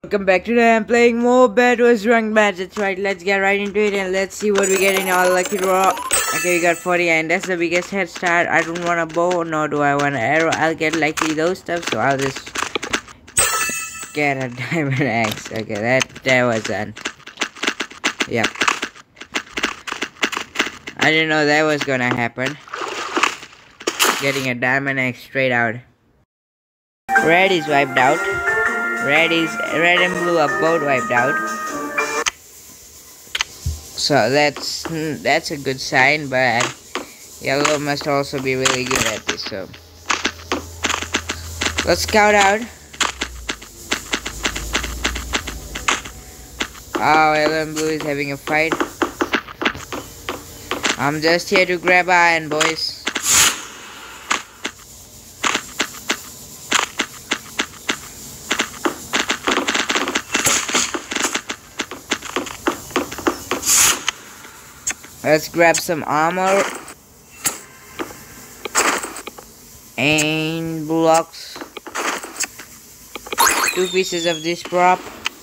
Welcome back. Today I'm playing more Bed Wars Ranked Match. That's right, let's get right into it and let's see what we get in our lucky draw. Okay, we got 40 and that's the biggest head start. I don't want a bow, nor do I want an arrow. I'll get likely those stuff, so I'll just get a diamond axe. Okay, that was done. Yep. I didn't know that was gonna happen. Getting a diamond axe straight out. Red is wiped out. Red and blue are both wiped out. So that's a good sign, but yellow must also be really good at this. So let's scout out. Oh, yellow and blue is having a fight. I'm just here to grab iron, boys. Let's grab some armor and blocks. 2 pieces of this prop.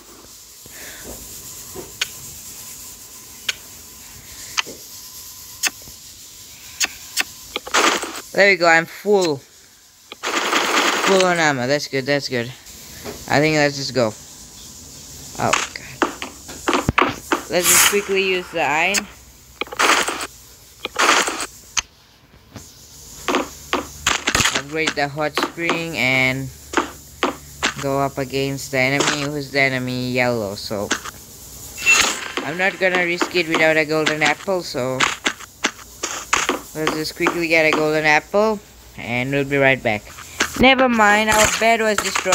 There we go, I'm full on armor. That's good, that's good. I think let's just go. Oh god. Let's just quickly use the iron. Upgrade the hot spring and go up against the enemy. Who's the enemy? Yellow. So I'm not gonna risk it without a golden apple, so let's just quickly get a golden apple and we'll be right back. Never mind, our bed was destroyed.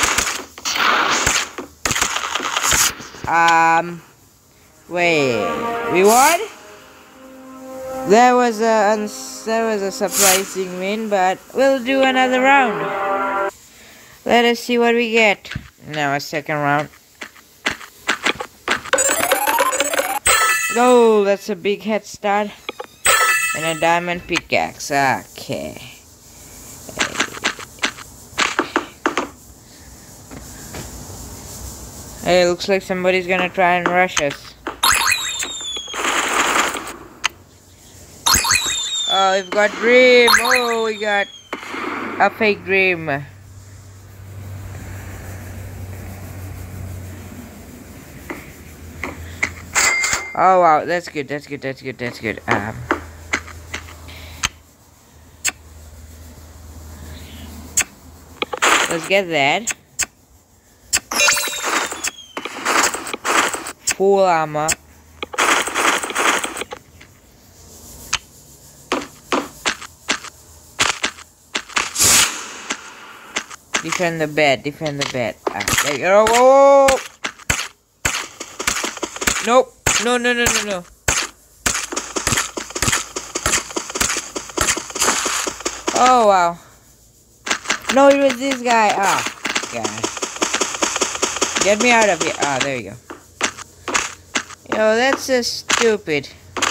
Wait, we won? That was a surprising win, but we'll do another round. Let us see what we get. Now a second round. Oh, that's a big head start. And a diamond pickaxe. Okay. Hey, looks like somebody's gonna try and rush us. Oh, we've got Dream. Oh, we got a fake Dream. Oh wow, that's good. Let's get that. Full armor. Defend the bed. There you go. Whoa. Nope. No. Oh, wow. No, it was this guy. Ah, God. Get me out of here. Ah, there you go. Yo, that's just stupid.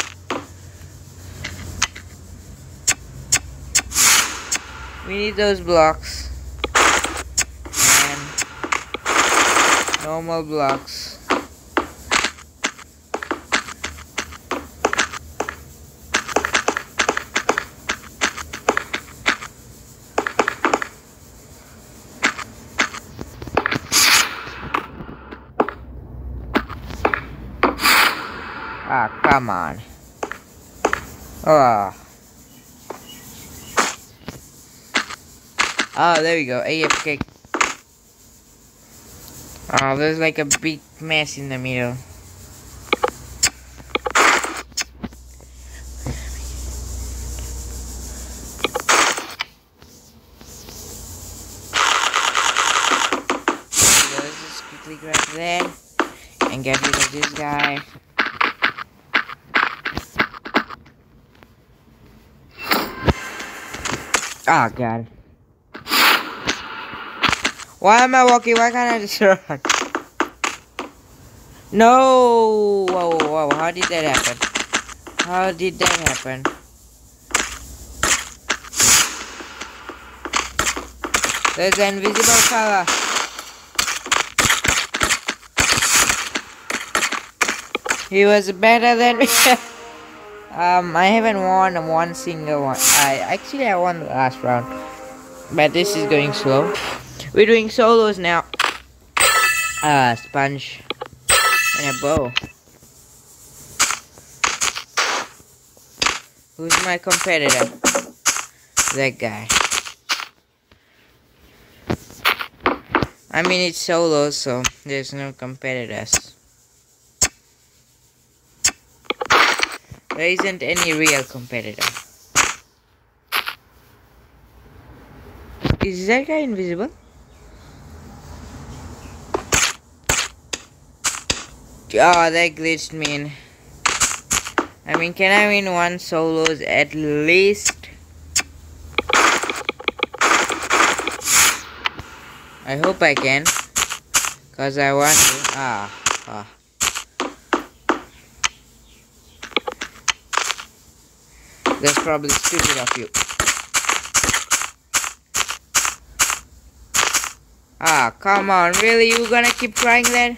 We need those blocks. Normal blocks. Ah, come on. Oh, there we go. AFK. Oh, there's like a big mess in the middle. So let's just quickly grab that and get rid of this guy. Oh god. Why am I walking? Why can't I just run? No! Whoa. How did that happen? There's an invisible fella. He was better than me. I haven't won one single one. I won the last round, but this is going slow. We're doing solos now. Sponge and a bow. Who's my competitor? That guy. I mean, it's solo, so there's no competitors. There isn't any real competitor. Is that guy invisible? Oh, that glitched me in. I mean, can I win one solos at least? I hope I can, cause I want to. That's probably stupid of you. Come on, really? You gonna keep trying that?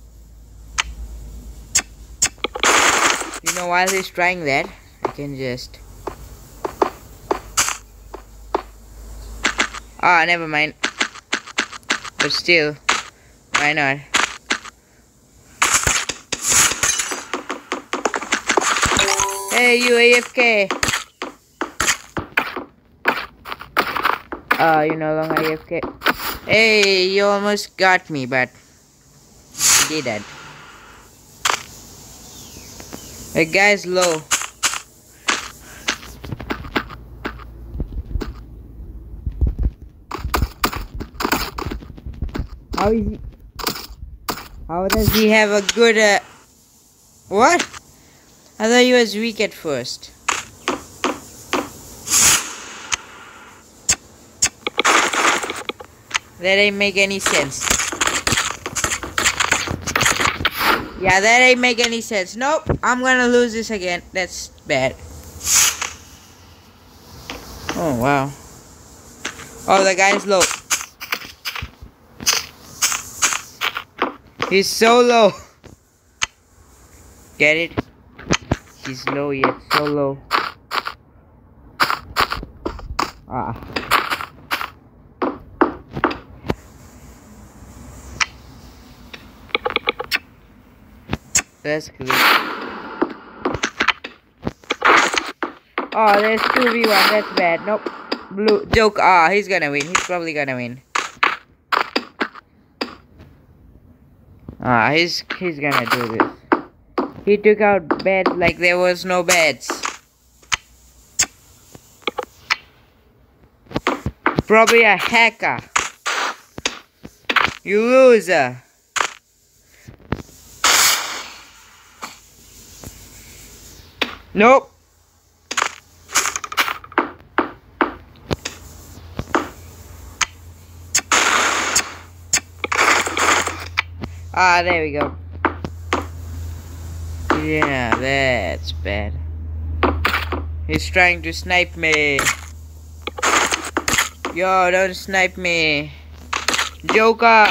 You know, while he's trying that, I can just... never mind. But still, why not? Hey, you AFK! You're no longer AFK. Hey, you almost got me, but you didn't. The guy's low. How is he? How does he have a good what? I thought he was weak at first. That ain't make any sense. Yeah, that ain't make any sense. Nope, I'm gonna lose this again. That's bad. Oh, wow. Oh, the guy's low. He's so low. Get it? He's low yet so low. That's good. Oh, there's 2v1. That's bad. Nope. Blue joke. He's gonna win. He's probably gonna win. He's gonna do this. He took out beds like there was no beds. Probably a hacker. You loser. Nope. There we go. Yeah, that's bad. He's trying to snipe me. Yo, don't snipe me. Joker.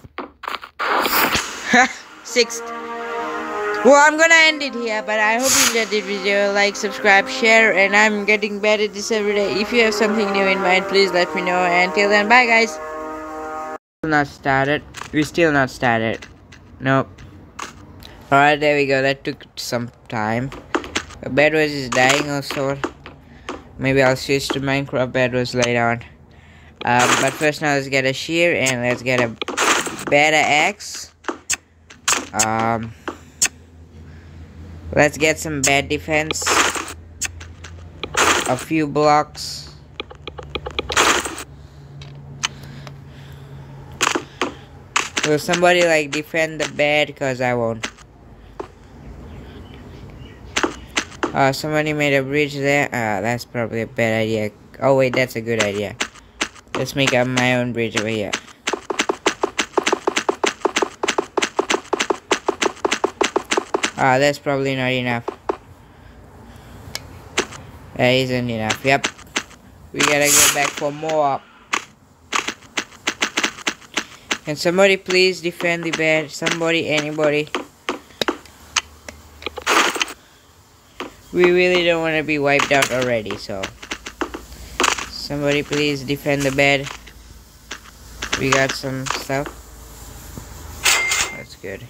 Sixth. Well, I'm gonna end it here, but I hope you enjoyed this video. Like, subscribe, share, and I'm getting better at this every day. If you have something new in mind, please let me know. Until then, bye guys. Still not started. We still not started. Nope. Alright, there we go. That took some time. Bedwars is dying also. Maybe I'll switch to Minecraft Bedwars later on. But first now let's get a shear and let's get a better axe. Let's get some bad defense. A few blocks. Will somebody like defend the bed? Cause I won't. Somebody made a bridge there. That's probably a bad idea. Oh wait, that's a good idea. Let's make up my own bridge over here. That's probably not enough. That isn't enough. Yep. We gotta go back for more. Can somebody please defend the bed? Somebody, anybody. We really don't want to be wiped out already, so somebody please defend the bed. We got some stuff. That's good.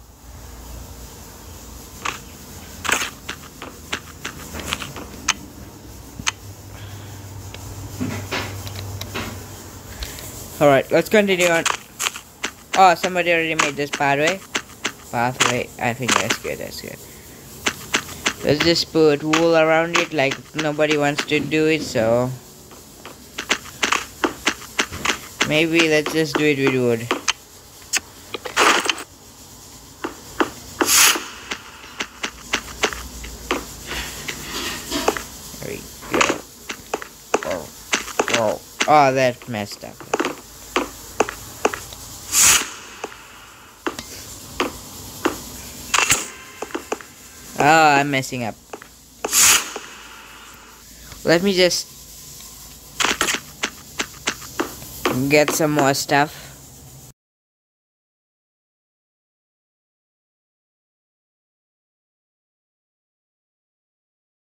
Alright, let's continue on. Oh, somebody already made this pathway. I think that's good, that's good. Let's just put wool around it, like nobody wants to do it, so maybe let's just do it with wood. There we go. Oh, that messed up. Oh, I'm messing up. Let me just get some more stuff.